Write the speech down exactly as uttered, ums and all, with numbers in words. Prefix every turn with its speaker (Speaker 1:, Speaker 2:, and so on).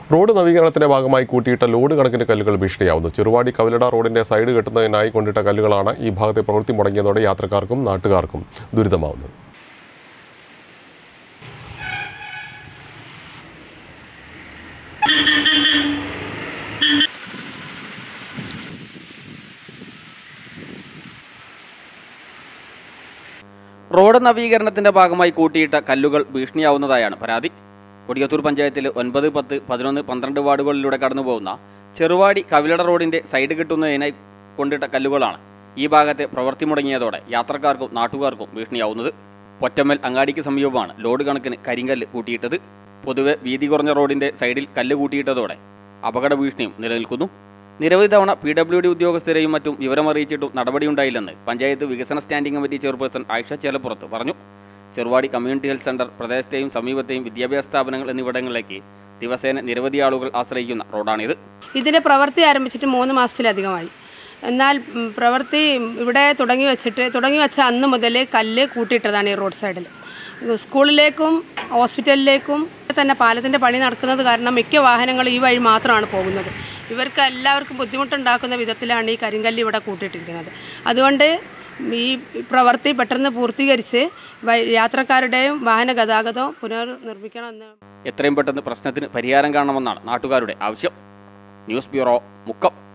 Speaker 1: Road നവീകരണത്തിന്റെ ഭാഗമായി കൂട്ടിയിട്ട load കണക്കിന് കല്ലുകൾ ഭീഷണിയാവുന്നു. ചെറുവാടി കവലട റോഡിന്റെ സൈഡ് കെട്ടുന്നതിനായി കൊണ്ടിട്ട കല്ലുകളാണ് ഈ ഭാഗത്തെ പ്രവൃത്തി മുടങ്ങിയതോടെ യാത്രക്കാർക്കും നാട്ടുകാർക്കും ദുരിതമാവുന്നത്.
Speaker 2: റോഡ് നവീകരണത്തിന്റെ ഭാഗമായി കൂട്ടിയിട്ട കല്ലുകൾ ഭീഷണിയാവുന്നതായാണ് പരാതി. കൊടിയത്തൂർ പഞ്ചായത്തിൽ ഒൻപത് പത്ത് പതിനൊന്ന് പന്ത്രണ്ട് വാർഡുകളിലൂടെ കടന്നുപോകുന്ന ചെറുവാടി കവിലട റോഡിന്റെ സൈഡ് കിട്ടുന്നതിനായി കൊണ്ടിട്ട കല്ലുകളാണ് ഈ ഭാഗത്തെ പ്രവൃത്തി മുടങ്ങിയതോടെ യാത്രക്കാർക്കും നാട്ടുകാർക്കും ഭീഷണിയാവുന്നത്. പൊറ്റമ്മൽ അങ്ങാടിക്ക് സമീപമാണ് ലോഡ് കണക്കിന് കരിങ്കല്ല് കൂട്ടിയിട്ടത്. പൊതുവെ വീതി കുറഞ്ഞ റോഡിന്റെ സൈഡിൽ കല്ല് കൂട്ടിയിട്ടതോടെ അപകട ഭീഷണിയും നിലനിൽക്കുന്നു. നിരവധി തവണ പി ഡബ്ല്യു ഡി ഉദ്യോഗസ്ഥരെയും മറ്റും വിവരമറിയിച്ചിട്ടും നടപടിയുണ്ടായില്ലെന്ന് പഞ്ചായത്ത് വികസന standing committee chairperson Ayisha Chelappurath പറഞ്ഞു. ചെറുവാടി കമ്മ്യൂണിറ്റി ഹെൽത്ത് സെന്റർ, പ്രദേശത്തെയും സമീപത്തെയും വിദ്യാഭ്യാസ സ്ഥാപനങ്ങൾ എന്നിവിടങ്ങളിലേക്ക് ദിവസേന നിരവധി ആളുകൾ ആശ്രയിക്കുന്ന റോഡാണിത്.
Speaker 3: ഇതിന്റെ പ്രവൃത്തി ആരംഭിച്ചിട്ട് മൂന്ന് മാസത്തിലധികമായി. എന്നാൽ പ്രവൃത്തി ഇവിടെ തുടങ്ങി വെച്ചിട്ട് തുടങ്ങി വെച്ച അന്ന് മുതൽ കല്ല് കൂട്ടിയിട്ടതാണ് ഈ റോഡ് സൈഡിൽ. സ്കൂളിലേക്കും ഹോസ്പിറ്റലിലേക്കും തന്നെ പാലത്തിൻ്റെ പണി നടക്കുന്നത് കാരണം മിക്ക വാഹനങ്ങളും ഈ വഴി മാത്രമാണ് പോകുന്നത്. ഇവർക്ക് എല്ലാവർക്കും ബുദ്ധിമുട്ടുണ്ടാക്കുന്ന വിധത്തിലാണ് ഈ കരിങ്കല്ല് ഇവിടെ കൂട്ടിയിട്ടിരിക്കുന്നത്. അതുകൊണ്ട് ഈ പ്രവൃത്തി പെട്ടെന്ന് പൂർത്തീകരിച്ച് യാത്രക്കാരുടെയും വാഹന ഗതാഗതവും പുനർനിർമ്മിക്കണമെന്ന്
Speaker 2: എത്രയും പെട്ടെന്ന് പ്രശ്നത്തിന് പരിഹാരം കാണണമെന്നാണ് നാട്ടുകാരുടെ ആവശ്യം. News bureau, Mukkam.